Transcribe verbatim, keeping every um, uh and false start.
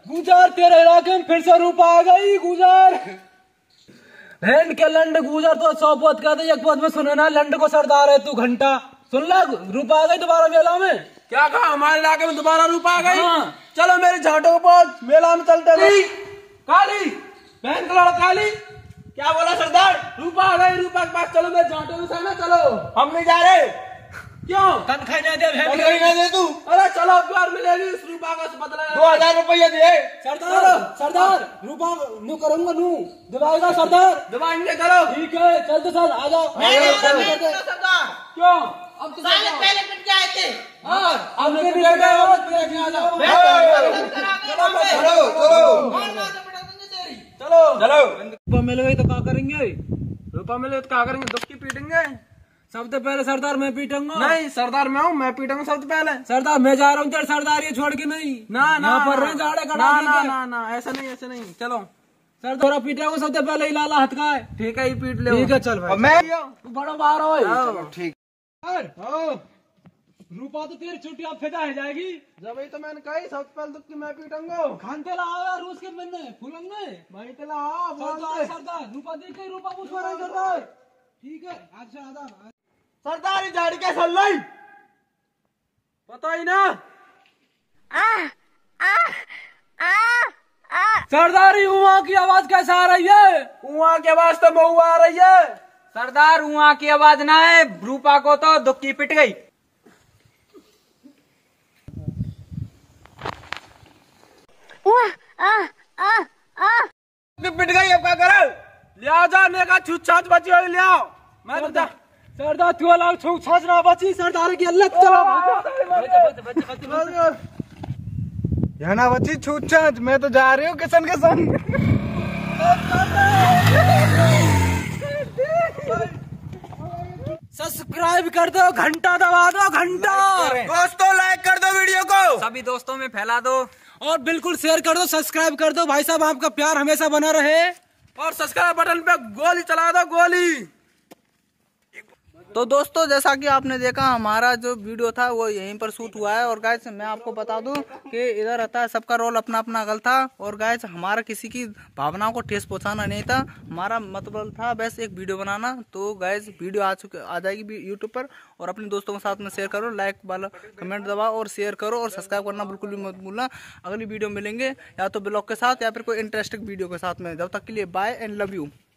गुजर तेरे इलाके में फिर से रूपा आ गई गुजर। लैंड के लंड गुजर तो सौ पद का एक पद में सुने ना लंड को सरदार है तू घंटा सुन ला रूपा आ गई दोबारा मेला में। क्या कहा हमारे इलाके में दोबारा रूपा आ गई? हाँ। चलो मेरी झांटो को पहुंच मेला में चलते हैं। काली बहन कलर काली क्या बोला सरदार? रूपा आ गई रूपा के पास चलो मेरे झांटो में ना चलो। हम नहीं जा रहे। क्यों? तनख्वाह नहीं दे तनख्वाह नहीं दे तू? अरे चलो प्यार मिलेगी इस रूपा का बदला दो हजार रुपया दे। सरदार सरदार रूपा नू करूंगा नू दबाएगा सरदार दबाएंगे चलो। ठीक है चलते सर आ जाओ। सरदार क्यों? अब तो साले पहले पिट के आए थे। हाँ अब नहीं पिट गए हो आ जाओ। चलो चलो चलो। रूपा मिल गई तो क्या करेंगे? रूपा मिले तो क्या करेंगे? दुखी पीटेंगे। सबसे पहले सरदार मैं पीटूंगा। नहीं सरदार मैं हूँ मैं पीटूंगा सबसे पहले। सरदार मैं जा रहा हूँ तेरे सरदार ये छोड़ के नहीं ना ना पर रहे जाड़े ना कड़ा ना ना ना ऐसा नहीं ऐसा नहीं चलो। सरदार पीटेगा सबसे पहले ही लाला हाथ का है। ठीक है ये पीट ले। ठीक है चल भाई मैं तू बड़ा बाहर हो। ठीक रूपा तो तेरी छुट्टी अब फिदा है जाएगी। जब ही तो मैंने कही सबसे पहले दुखी मैं पीटूंगा। खानते लाओ यार उसके बंदे फुलंगे भाई तेला सरदार सरदार रूपा देख के रूपा पूछ रहा है सरदार। ठीक है अच्छा आधा सरदार ये झाड़ी क्या चल रही पता ही ना। सरदार वहाँ की आवाज कैसे आ रही है? वहाँ की आवाज तो बहु आ रही है। सरदार वहाँ की आवाज ना है रूपा को तो दुखी पिट गई। पिट गई अब क्या करो? ले आओ जाने का छूत छाछ बची हुई ले आओ। मैं तो सरदार तू लाल छूट छाछ ना बची सरदार की अल्लाह चलो यहाँ ना बची छूत छाछ। मैं तो जा रही हूँ किशन के संग। सब्सक्राइब कर दो घंटा दबा दो घंटा। दोस्तों लाइक कर दो वीडियो को सभी दोस्तों में फैला दो और बिल्कुल शेयर कर दो सब्सक्राइब कर दो। भाई साहब आपका प्यार हमेशा बना रहे और सब्सक्राइब बटन पे गोली चला दो गोली। तो दोस्तों जैसा कि आपने देखा हमारा जो वीडियो था वो यहीं पर शूट हुआ है। और गाइस मैं आपको बता दूं कि इधर रहता है सबका रोल अपना अपना गल था। और गाइस हमारा किसी की भावनाओं को ठेस पहुंचाना नहीं था। हमारा मतलब था बस एक वीडियो बनाना। तो गाइस वीडियो आ चुके आ जाएगी यूट्यूब पर और अपने दोस्तों के साथ में शेयर करो। लाइक वाला कमेंट दबाओ और शेयर करो और सब्सक्राइब करना बिल्कुल भी मत भूलना। अगली वीडियो मिलेंगे या तो ब्लॉग के साथ या फिर कोई इंटरेस्टिंग वीडियो के साथ में। जब तक के लिए बाय एंड लव यू।